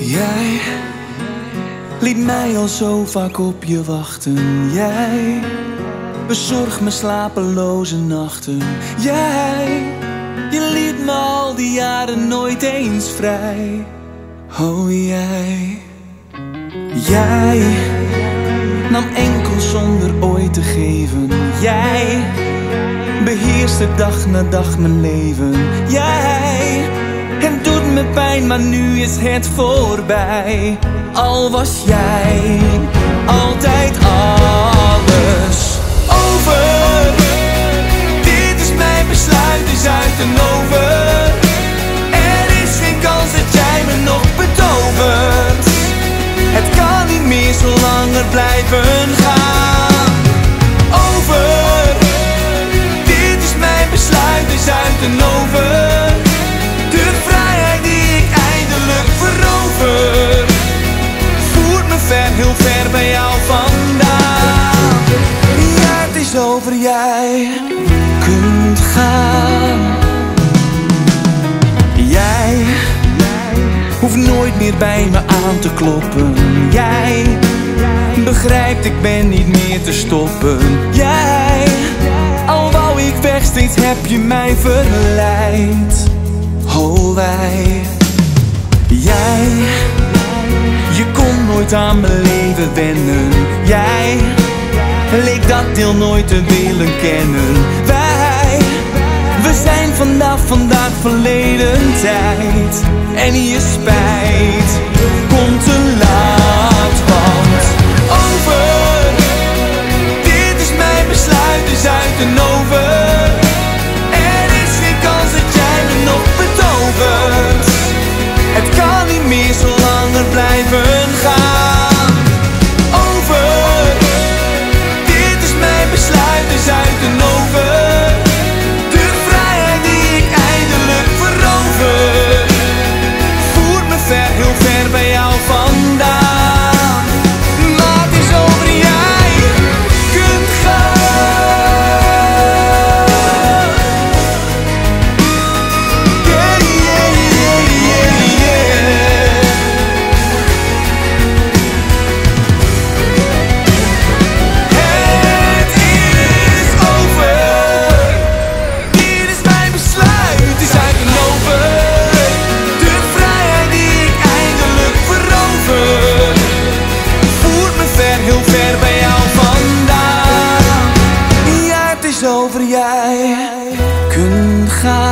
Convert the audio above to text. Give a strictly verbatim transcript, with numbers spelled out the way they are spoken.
Jij liet mij al zo vaak op je wachten. Jij bezorgt me slapeloze nachten. Jij, je liet me al die jaren nooit eens vrij. Oh jij, jij nam enkel zonder ooit te geven. Jij beheerste dag na dag mijn leven. Jij, het doet me pijn, maar nu is het voorbij. Al was jij altijd alles over. Dit is mijn besluit, is uit en over. Er is geen kans dat jij me nog betovert. Het kan niet meer zo langer blijven gaan. Over. Dit is mijn besluit, is uit en over. De vrijheid die ik eindelijk verover voert me ver, heel ver bij jou vandaan. Ja, het is over, jij kunt gaan. Jij hoeft nooit meer bij me aan te kloppen. Jij begrijpt, ik ben niet meer te stoppen. Jij, al wou ik weg, steeds heb je mij verleid. Oh wij, jij, je kon nooit aan mijn leven wennen. Jij leek dat deel nooit te willen kennen. Wij, we zijn vanaf vandaag verleden tijd. En je spijt komt te laat, want over. Dit is mijn besluit, is uit en over. Er is geen kans dat jij me nog betovert. Het kan niet meer zo langer blijven gaan. Over. Dit is mijn besluit, is uit en over. De vrijheid die ik eindelijk verover voert me ver, heel ver bij jou vandaan. Maar het is over, jij kunt gaan. Yeah, yeah, yeah, yeah, yeah. Het is over. Dit is mijn besluit, het is uit en over. De vrijheid die ik eindelijk verover voert me ver, heel ver bij jou vandaan. Ja, het is over, jij kunt gaan.